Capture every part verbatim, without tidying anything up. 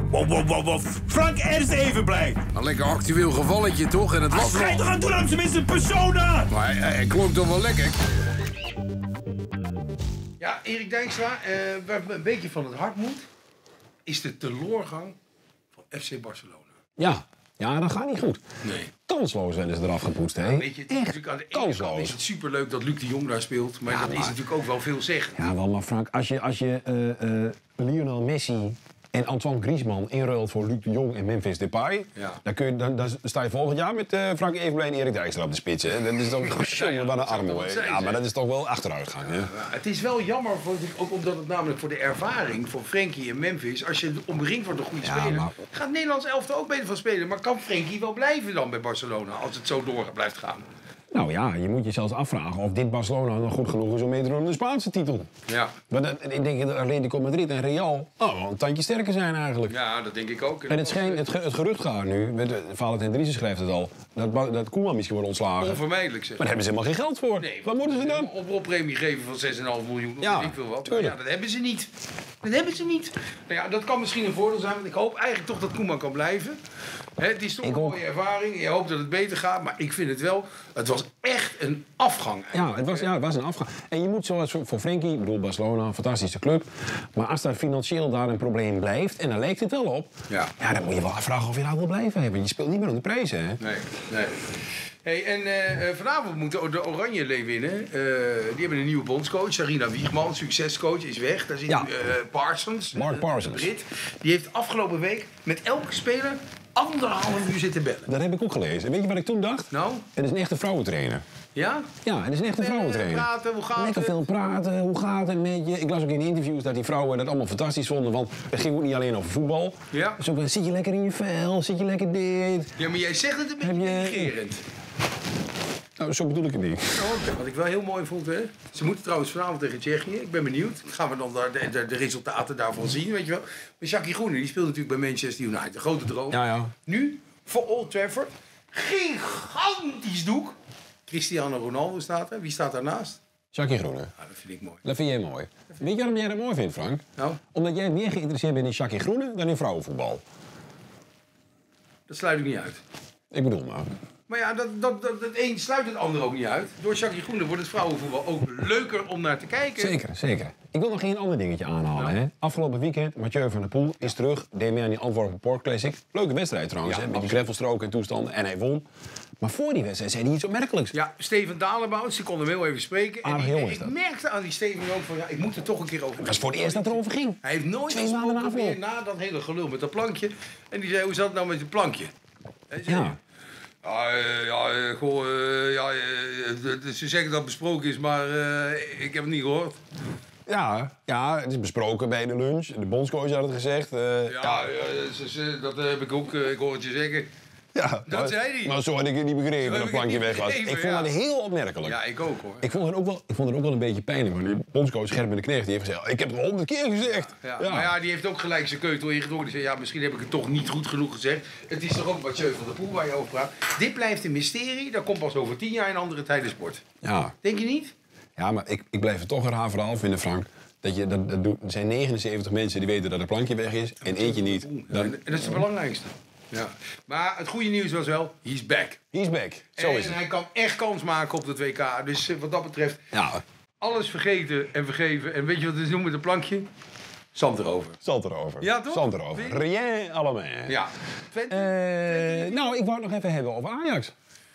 Wow, wow, wow, wow. Frank Ernst Evenblij. Een lekker actueel gevalletje, toch? En het was Schijt nog... toch aan doen aan tenminste een persona! Maar hij, hij, hij klonk toch wel lekker? Ja, Erik Dijkstra, uh, waar me een beetje van het hart moet, is de teloorgang van F C Barcelona. Ja, ja, dat gaat niet goed. Nee. Kansloos zijn ze eraf gepoetst, hè? Weet je, het is Echt natuurlijk aan de ene kant kansloos. is het superleuk dat Luc de Jong daar speelt, maar Ja, dat maar- is natuurlijk ook wel veel zeggen. Ja, wel, maar Frank, als je, als je uh, uh, Lionel Messi en Antoine Griezmann inruilt voor Luc de Jong en Memphis Depay, Ja. dan, kun je, dan, dan sta je volgend jaar met uh, Frank Evenblij en Erik Dijkstra op de spits. Hè? Dat is toch Ja, ja, wat een dat zou armo, toch hè? zijn, Ja, maar zeg. dat is toch wel achteruitgang, hè? Ja, het is wel jammer, vond ik, ook omdat het namelijk voor de ervaring van Frenkie en Memphis, als je omringd wordt door goede Ja, spelers, maar- gaat het Nederlands elftal ook beter van spelen. Maar kan Frenkie wel blijven dan bij Barcelona als het zo door blijft gaan? Nou ja, je moet je zelfs afvragen of dit Barcelona nog goed genoeg is om mee te doen om de Spaanse titel. Ja, Maar dat, ik denk dat Atletico Madrid en Real oh, wel een tandje sterker zijn eigenlijk. ja dat denk ik ook. En het, schijn, het, ge- het gerucht gaat nu, met de- Valentin Driessen schrijft het al, dat, Ba- dat Koeman misschien wordt ontslagen. Onvermijdelijk zeg. Maar daar hebben ze helemaal geen geld voor. Nee, Wat moeten ze dan? Een oproeppremie geven van zes komma vijf miljoen, of Ja, weet ik veel wat. Maar tuurlijk. ja, dat hebben ze niet. Dat hebben ze niet. Nou ja, dat kan misschien een voordeel zijn, want ik hoop eigenlijk toch dat Koeman kan blijven. Hè, het is toch Ik een ook. mooie ervaring. Je hoopt dat het beter gaat, maar ik vind het wel... Het was echt een afgang Ja, eigenlijk, het was, hè. ja, het was een afgang. En je moet zoals voor Frenkie, ik bedoel Barcelona, een fantastische club. Maar als daar financieel daar een probleem blijft, en daar lijkt het wel op, Ja. ja, dan moet je wel afvragen of je daar wil blijven hebben. Je speelt niet meer om de prijzen, hè? Nee, nee. Hey, en eh, eh, vanavond moeten de Oranje Leeuw winnen. Eh, die hebben een nieuwe bondscoach, Sarina Wiegman, succescoach, is weg. Daar zit Ja. nu, eh, Parsons, Mark de- Parsons. de Brit. Die heeft afgelopen week met elke speler anderhalf uur zitten bellen. Dat heb ik ook gelezen. En weet je wat ik toen dacht? Nou, Het is een echte vrouwentrainer. ja? Ja, het is een echte vrouwentrainer. Praten, hoe gaat Lekker het? veel praten, hoe gaat het met je? Ik las ook in interviews dat die vrouwen dat allemaal fantastisch vonden. Want het ging ook niet alleen over voetbal. Ja. Dus ook, wel, zit je lekker in je vel? Zit je lekker dit? Ja, maar jij zegt het een beetje Heb je- denigrerend. Nou, zo bedoel ik het niet. Nou, wat ik wel heel mooi vond, hè. Ze moeten trouwens vanavond tegen Tsjechië. Ik ben benieuwd. Gaan we dan de, de, de resultaten daarvan zien, weet je wel. Maar Jackie Groene, die speelt natuurlijk bij Manchester United. Een grote droom. Ja, ja. Nu, voor Old Trafford, gigantisch doek. Cristiano Ronaldo staat er. Wie staat daarnaast? Jackie Groene. Ah, dat vind ik mooi. Dat vind jij mooi. Weet je waarom jij dat mooi vindt, Frank? Nou, Omdat jij meer geïnteresseerd bent in Jackie Groene dan in vrouwenvoetbal. dat sluit ik niet uit. Ik bedoel maar. Maar ja, dat, dat, dat, het een sluit het ander ook niet uit. Door Jackie Groene wordt het vrouwenvoetbal ook leuker om naar te kijken. Zeker, zeker. Ik wil nog geen ander dingetje aanhalen. Hè? Afgelopen weekend, Mathieu van der Poel is terug. Deed mee aan die Antwerpen Park Classic. Leuke wedstrijd trouwens, Ja, hè? Met die gravelstroken en toestanden. En hij won. Maar voor die wedstrijd zei hij iets opmerkelijks. Ja, Steven Dalenboud, ze konden hem heel even spreken. En Aardig die- jongen is ik dat. merkte aan die Steven ook van, ja, ik moet er toch een keer over. Dat was voor het eerst dat het erover ging. Hij heeft nooit Twee maanden na gesproken afloop. meer na dat hele gelul met dat plankje. En die zei, hoe zat het nou met het plankje? Hij zei, Ja. Ja, eh, ja, eh, goh, eh, ja, eh, eh, ze zeggen dat het besproken is, maar eh, ik heb het niet gehoord. Ja, ja, het is besproken bij de lunch. De bondscoach had het gezegd. eh, Ja, eh, ze- ze- dat heb ik ook, eh, ik hoor het je zeggen. ja, dat maar- zei hij. Maar zo had ik het niet begrepen Zo dat heb het ik het plankje niet weg was. begrepen, Ik vond ja. dat heel opmerkelijk. Ja, ik ook hoor. Ik vond, het ook wel, ik vond het ook wel een beetje pijnlijk. Want die bondscoach Gerben de Knecht die heeft gezegd... Ik heb het al honderd keer gezegd. Ja, maar ja, die heeft ook gelijk zijn keutel ingedrongen. Die zei, ja, misschien heb ik het toch niet goed genoeg gezegd. Het is toch ook Mathieu van der Poel waar je over praat. Dit blijft een mysterie. Dat komt pas over tien jaar in andere tijden sport. Ja. Denk je niet? Ja, maar ik, ik blijf het toch een raar verhaal vinden, Frank. Dat je, dat, dat doet- er zijn negenenzeventig mensen die weten dat het plankje weg is en eentje niet. En, Dan, en dat is het belangrijkste. Ja. Maar het goede nieuws was wel, he's back. he's back. Zo en is het. hij kan echt kans maken op het W K. Dus eh, wat dat betreft, Ja, alles vergeten en vergeven. En weet je wat het is doen met een plankje? Zand erover. zand erover. Ja, toch? Zand erover. Vind je? Rien allemaal. Ja. Twente? Eh, nou, ik wou het nog even hebben over Ajax.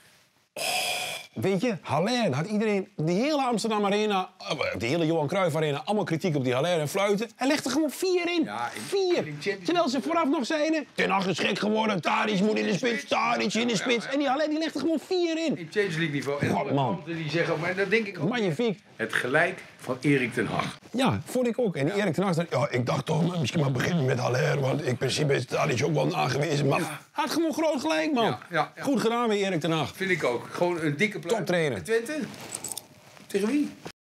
Weet je, Haller, had iedereen, de hele Amsterdam Arena, eh, de hele Johan Cruijff Arena, allemaal kritiek op die Haller en fluiten. Hij legde gewoon vier in. Ja, in- vier. in de Champions Terwijl ze vooraf nog zeiden, Ten Hag is gek geworden, Tadic moet in de spits, Tadic in de spits. En die Haller die legde gewoon vier in. In Champions League niveau. En God, alle man. kranten die zeggen, maar dat denk ik ook. Magnifiek. Het gelijk van Erik ten Hag. Ja, vond ik ook. En die Erik ten Hag zei, ja, ik dacht toch, maar misschien maar beginnen met Haller, want in principe is Tadic ook wel aangewezen. Maar hij had gewoon groot gelijk, man. Ja, ja, ja. Goed gedaan weer, Erik ten Hag. Vind ik ook. Gewoon een dikke pluim. Toptrainer. Twente? Tegen wie?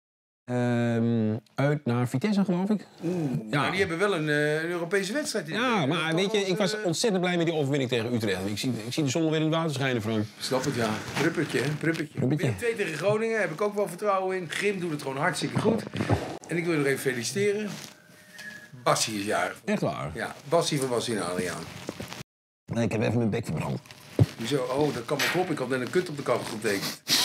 Ehm, uit naar Vitesse, geloof ik. Ja. die hebben wel een, eh, een Europese wedstrijd. In Ja, de- maar dat weet je, was, ik was eh, ontzettend blij met die overwinning tegen Utrecht. Ik zie, ik zie de zon weer in het water schijnen, Frank. Snap het, ja. Pruppertje, hè? Pruppertje. Pruppertje. Willem twee tegen Groningen heb ik ook wel vertrouwen in. Grim doet het gewoon hartstikke goed. En ik wil je nog even feliciteren. Bassie is jarig. Echt waar? Ja, Bassie van Bassie en Adriaan. Nee, ik heb even mijn bek verbrand. Hoezo? Oh, dat kan wel kloppen. Ik had net een kut op de kachel getekend.